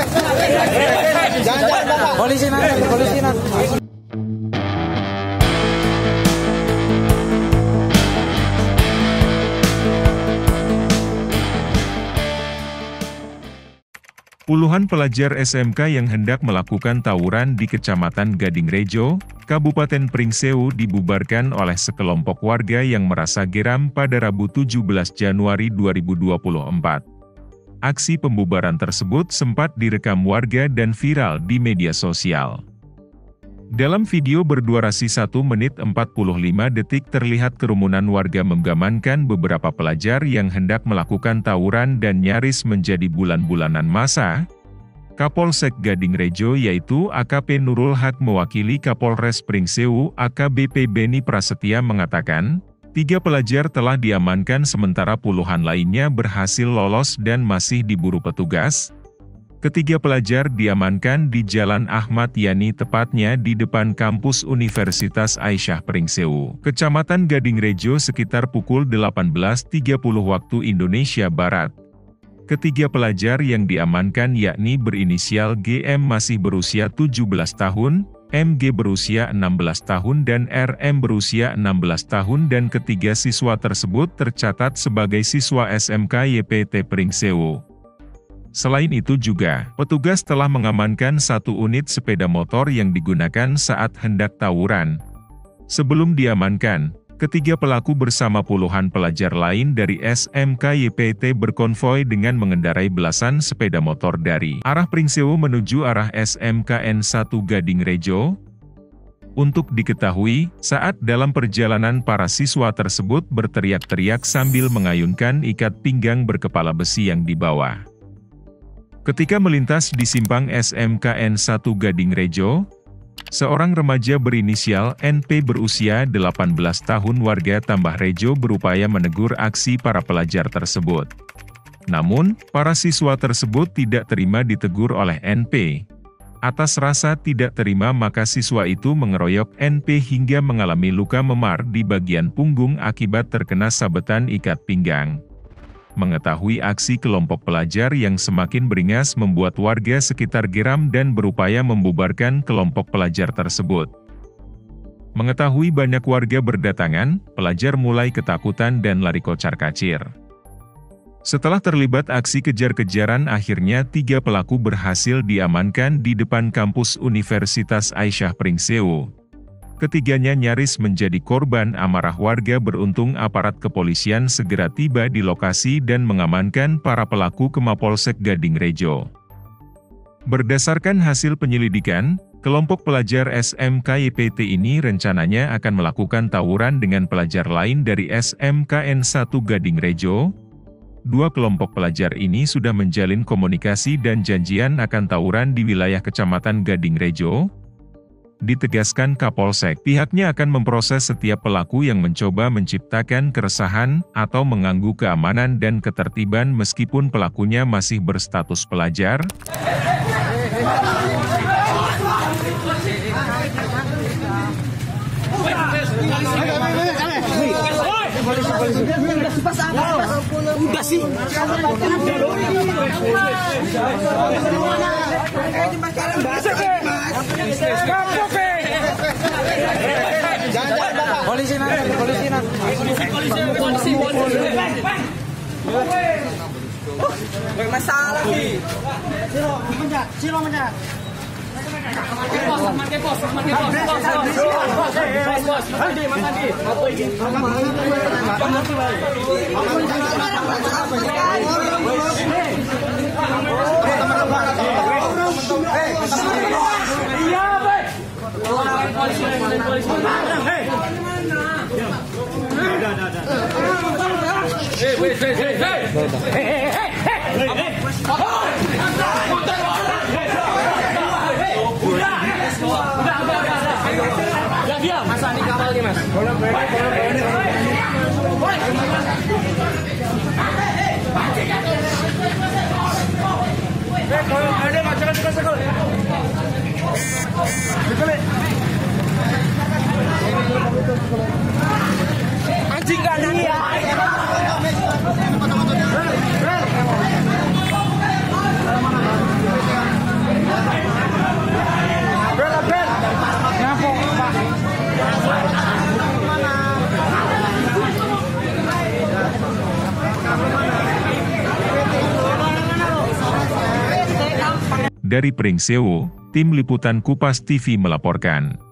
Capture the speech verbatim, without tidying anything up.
Polisi nanti, polisi nanti. Puluhan pelajar S M K yang hendak melakukan tawuran di Kecamatan Gadingrejo, Kabupaten Pringsewu dibubarkan oleh sekelompok warga yang merasa geram pada Rabu tujuh belas Januari dua ribu dua puluh empat. Aksi pembubaran tersebut sempat direkam warga dan viral di media sosial. Dalam video berdurasi satu menit empat puluh lima detik terlihat kerumunan warga mengamankan beberapa pelajar yang hendak melakukan tawuran dan nyaris menjadi bulan-bulanan massa. Kapolsek Gadingrejo yaitu A K P Nurul Haq mewakili Kapolres Pringsewu A K B P Beni Prasetya mengatakan, tiga pelajar telah diamankan sementara puluhan lainnya berhasil lolos dan masih diburu petugas. Ketiga pelajar diamankan di Jalan Ahmad Yani tepatnya di depan kampus Universitas Aisyah Pringsewu, Kecamatan Gadingrejo sekitar pukul delapan belas tiga puluh waktu Indonesia Barat. Ketiga pelajar yang diamankan yakni berinisial G M masih berusia tujuh belas tahun, M G berusia enam belas tahun dan R M berusia enam belas tahun dan ketiga siswa tersebut tercatat sebagai siswa S M K Y P T Pringsewu. Selain itu juga, petugas telah mengamankan satu unit sepeda motor yang digunakan saat hendak tawuran. Sebelum diamankan, ketiga pelaku bersama puluhan pelajar lain dari S M K Y P T berkonvoi dengan mengendarai belasan sepeda motor dari arah Pringsewu menuju arah S M K N satu Gadingrejo. Untuk diketahui, saat dalam perjalanan para siswa tersebut berteriak-teriak sambil mengayunkan ikat pinggang berkepala besi yang dibawa. Ketika melintas di simpang S M K N satu Gadingrejo, seorang remaja berinisial N P berusia delapan belas tahun warga Tambah Rejo berupaya menegur aksi para pelajar tersebut. Namun, para siswa tersebut tidak terima ditegur oleh N P. Atas rasa tidak terima maka siswa itu mengeroyok N P hingga mengalami luka memar di bagian punggung akibat terkena sabetan ikat pinggang. Mengetahui aksi kelompok pelajar yang semakin beringas membuat warga sekitar geram dan berupaya membubarkan kelompok pelajar tersebut. Mengetahui banyak warga berdatangan, pelajar mulai ketakutan dan lari kocar-kacir. Setelah terlibat aksi kejar-kejaran akhirnya tiga pelaku berhasil diamankan di depan kampus Universitas Aisyah Pringsewu. Ketiganya nyaris menjadi korban amarah warga beruntung aparat kepolisian segera tiba di lokasi dan mengamankan para pelaku ke Mapolsek Gadingrejo. Berdasarkan hasil penyelidikan, kelompok pelajar S M K Y P T ini rencananya akan melakukan tawuran dengan pelajar lain dari S M K N satu Gadingrejo. Dua kelompok pelajar ini sudah menjalin komunikasi dan janjian akan tawuran di wilayah Kecamatan Gadingrejo. Ditegaskan Kapolsek, pihaknya akan memproses setiap pelaku yang mencoba menciptakan keresahan atau mengganggu keamanan dan ketertiban meskipun pelakunya masih berstatus pelajar. Polisi nanti, polisi nanti. Polisi, polisi, masalah lagi. Silo, menjat, silo menjat. Bos, mati bos, mati bos, bos, bos, bos, bos, mati, mati. Apa ini? Iya, baik. Polisi, polisi. Hei. Ada, ada, ada. Hei, hei, hei, hei. Hei, hei, hei. Hei. Udah diam. Masa ini kapal nih, Mas. Boleh, boleh, boleh. Eh, kalau ada macam apa sekali? Sekali. Anjing gak nani ya. Dari Pringsewu, Tim Liputan Kupas T V melaporkan.